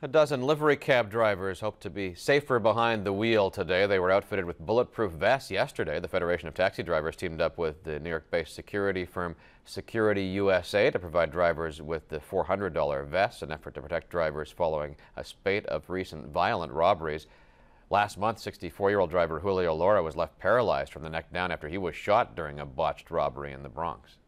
A dozen livery cab drivers hope to be safer behind the wheel today. They were outfitted with bulletproof vests yesterday. The Federation of Taxi Drivers teamed up with the New York-based security firm Security USA to provide drivers with the $400 vests, an effort to protect drivers following a spate of recent violent robberies. Last month, 64-year-old driver Julio Lora was left paralyzed from the neck down after he was shot during a botched robbery in the Bronx.